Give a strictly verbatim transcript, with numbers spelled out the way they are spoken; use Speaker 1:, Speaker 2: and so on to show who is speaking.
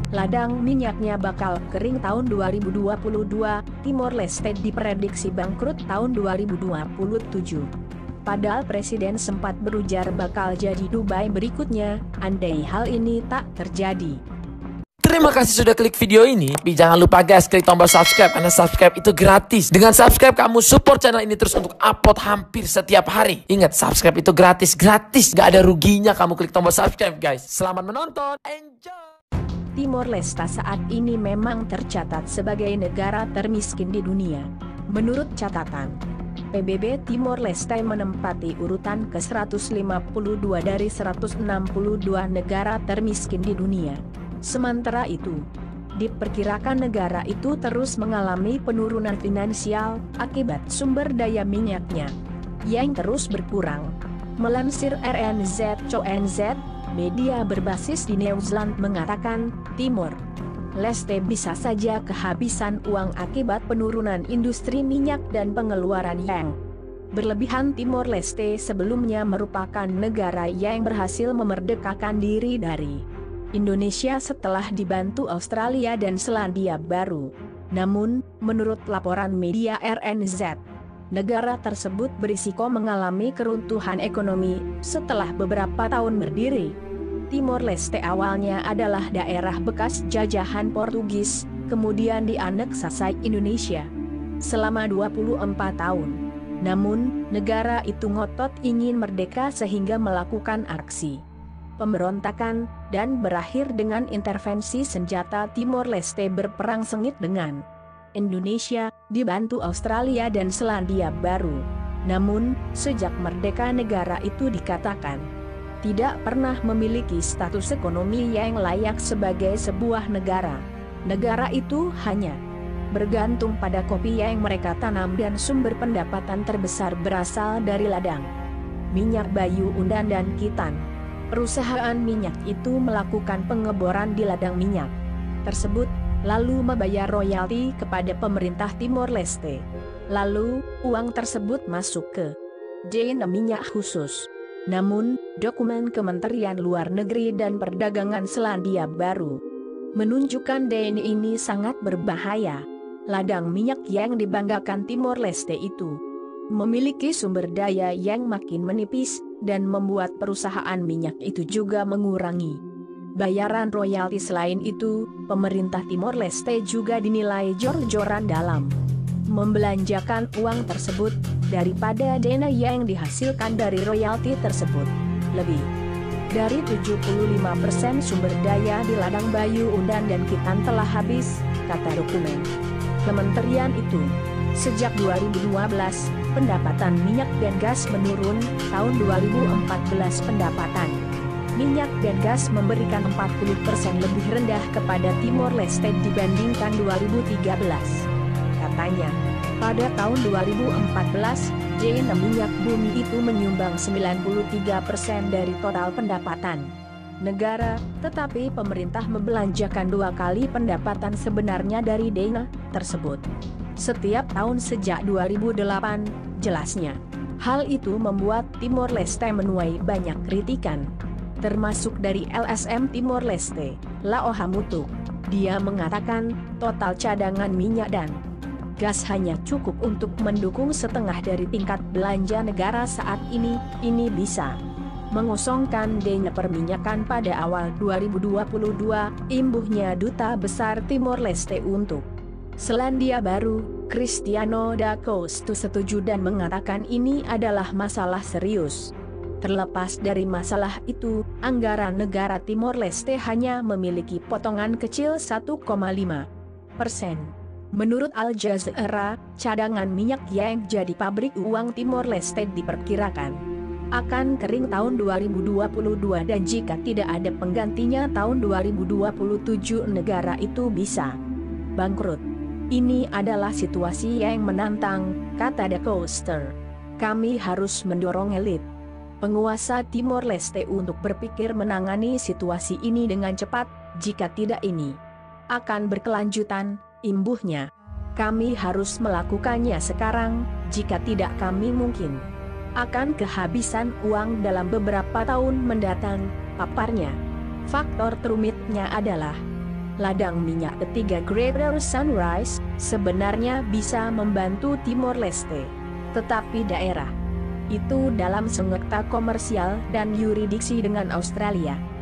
Speaker 1: ladang minyaknya bakal kering tahun dua ribu dua puluh dua, Timor Leste diprediksi bangkrut tahun dua ribu dua puluh tujuh. Padahal Presiden sempat berujar bakal jadi Dubai berikutnya, andai hal ini tak terjadi.
Speaker 2: Terima kasih sudah klik video ini. Tapi jangan lupa guys, klik tombol subscribe, karena subscribe itu gratis. Dengan subscribe kamu support channel ini terus untuk upload hampir setiap hari. Ingat, subscribe itu gratis, gratis, gak ada ruginya kamu klik tombol subscribe guys. Selamat menonton, enjoy.
Speaker 1: Timor Leste saat ini memang tercatat sebagai negara termiskin di dunia. Menurut catatan P B B, Timor Leste menempati urutan ke seratus lima puluh dua dari seratus enam puluh dua negara termiskin di dunia. Sementara itu, diperkirakan negara itu terus mengalami penurunan finansial akibat sumber daya minyaknya yang terus berkurang. Melansir R N Z C O N Z, media berbasis di New Zealand mengatakan, Timor Leste bisa saja kehabisan uang akibat penurunan industri minyak dan pengeluaran yang berlebihan. Timor Leste sebelumnya merupakan negara yang berhasil memerdekakan diri dari Indonesia setelah dibantu Australia dan Selandia Baru. Namun, menurut laporan media R N Z, negara tersebut berisiko mengalami keruntuhan ekonomi setelah beberapa tahun berdiri. Timor Leste awalnya adalah daerah bekas jajahan Portugis, kemudian dianeksasi Indonesia selama dua puluh empat tahun. Namun, negara itu ngotot ingin merdeka sehingga melakukan aksi pemberontakan, dan berakhir dengan intervensi senjata. Timor Leste berperang sengit dengan Indonesia, dibantu Australia dan Selandia Baru. Namun, sejak merdeka negara itu dikatakan tidak pernah memiliki status ekonomi yang layak sebagai sebuah negara. Negara itu hanya bergantung pada kopi yang mereka tanam dan sumber pendapatan terbesar berasal dari ladang minyak Bayu Undan dan Kitan. Perusahaan minyak itu melakukan pengeboran di ladang minyak tersebut, lalu membayar royalti kepada pemerintah Timor Leste. Lalu, uang tersebut masuk ke dana minyak khusus. Namun, dokumen Kementerian Luar Negeri dan Perdagangan Selandia Baru menunjukkan dana ini sangat berbahaya. Ladang minyak yang dibanggakan Timor Leste itu memiliki sumber daya yang makin menipis, dan membuat perusahaan minyak itu juga mengurangi bayaran royalti. Selain itu, pemerintah Timor Leste juga dinilai jor-joran dalam membelanjakan uang tersebut, daripada dana yang dihasilkan dari royalti tersebut. Lebih dari tujuh puluh lima persen sumber daya di ladang Bayu Undan dan Kitan telah habis, kata dokumen kementerian itu. Sejak dua ribu dua belas, pendapatan minyak dan gas menurun. Tahun dua ribu empat belas pendapatan minyak dan gas memberikan empat puluh persen lebih rendah kepada Timor Leste dibandingkan dua ribu tiga belas. Katanya, pada tahun dua ribu empat belas, dana minyak bumi itu menyumbang sembilan puluh tiga persen dari total pendapatan negara, tetapi pemerintah membelanjakan dua kali pendapatan sebenarnya dari dana tersebut setiap tahun sejak dua ribu delapan, jelasnya. Hal itu membuat Timor Leste menuai banyak kritikan, termasuk dari L S M Timor Leste, Lao Hamutuk. Dia mengatakan, total cadangan minyak dan gas hanya cukup untuk mendukung setengah dari tingkat belanja negara saat ini. Ini bisa mengosongkan dana perminyakan pada awal dua ribu dua puluh dua, imbuhnya Duta Besar Timor Leste untuk Selandia Baru, Cristiano da Costa setuju dan mengatakan ini adalah masalah serius. Terlepas dari masalah itu, anggaran negara Timor Leste hanya memiliki potongan kecil satu koma lima persen. Menurut Al Jazeera, cadangan minyak yang jadi pabrik uang Timor Leste diperkirakan akan kering tahun dua ribu dua puluh dua, dan jika tidak ada penggantinya tahun dua ribu dua puluh tujuh negara itu bisa bangkrut. Ini adalah situasi yang menantang, kata Da Costa. Kami harus mendorong elit penguasa Timor Leste untuk berpikir menangani situasi ini dengan cepat. Jika tidak, ini akan berkelanjutan, imbuhnya. Kami harus melakukannya sekarang, jika tidak kami mungkin akan kehabisan uang dalam beberapa tahun mendatang, paparnya. Faktor terumitnya adalah ladang minyak ketiga Greater Sunrise sebenarnya bisa membantu Timor Leste. Tetapi daerah itu dalam sengketa komersial dan yuridiksi dengan Australia.